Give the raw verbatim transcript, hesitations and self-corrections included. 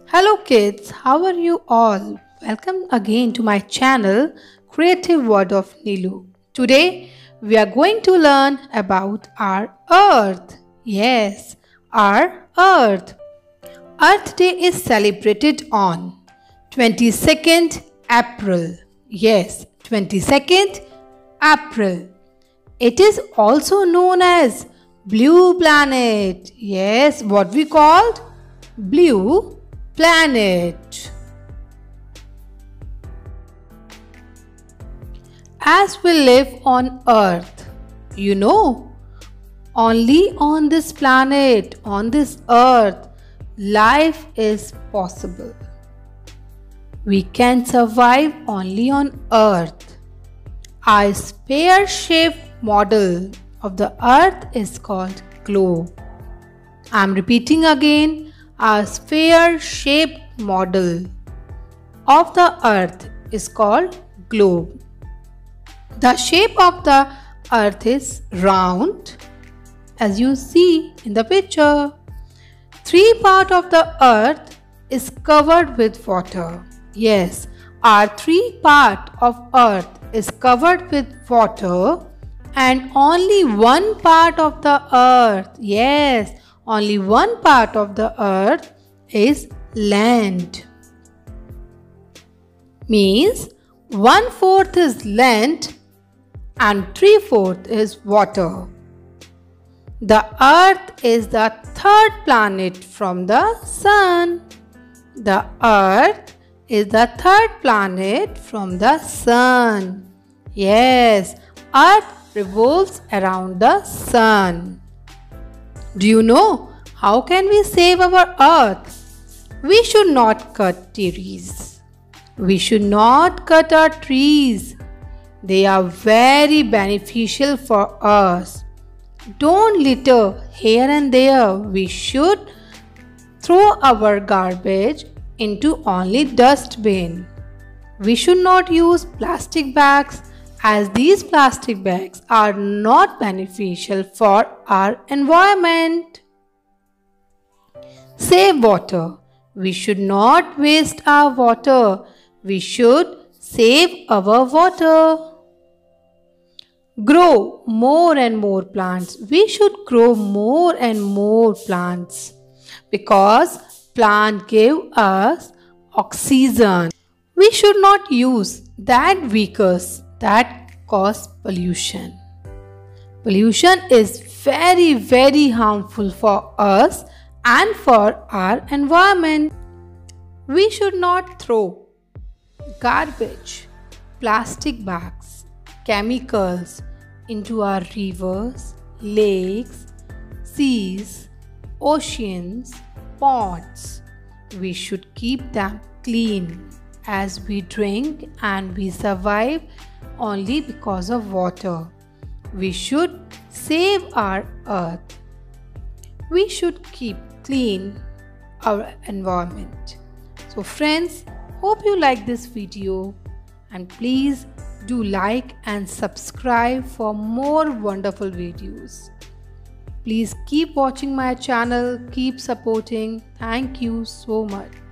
Hello kids, how are you all? Welcome again to my channel Creative World of Nilu. Today we are going to learn about our Earth. Yes, our Earth. Earth Day is celebrated on twenty-second April. Yes, twenty-second April. It is also known as Blue Planet. Yes, what we called Blue Planet. As we live on Earth, you know, only on this planet, on this Earth, life is possible. We can survive only on Earth. Our sphere-shaped model of the Earth is called globe. I am repeating again. Our sphere-shaped model of the Earth is called globe. The shape of the Earth is round, as you see in the picture. Three parts of the Earth is covered with water. Yes, our three part of Earth is covered with water, and only one part of the Earth, yes, only one part of the Earth is land. Means one fourth is land and three fourth is water. The Earth is the third planet from the Sun. The Earth is the third planet from the Sun. Yes, Earth revolves around the Sun. Do you know how can we save our Earth? We should not cut trees. We should not cut our trees. They are very beneficial for us. Don't litter here and there. We should throw our garbage into only dustbin. We should not use plastic bags, as these plastic bags are not beneficial for our environment. Save water. We should not waste our water. We should save our water. Grow more and more plants. We should grow more and more plants because plants give us oxygen. We should not use that vehicles that cause pollution. Pollution is very very harmful for us and for our environment. We should not throw garbage, plastic bags, chemicals into our rivers, lakes, seas, oceans, ponds. We should keep them clean, as we drink and we survive only because of water. We should save our Earth. We should keep clean our environment. So friends, hope you like this video, and please do like and subscribe for more wonderful videos. Please keep watching my channel, keep supporting. Thank you so much.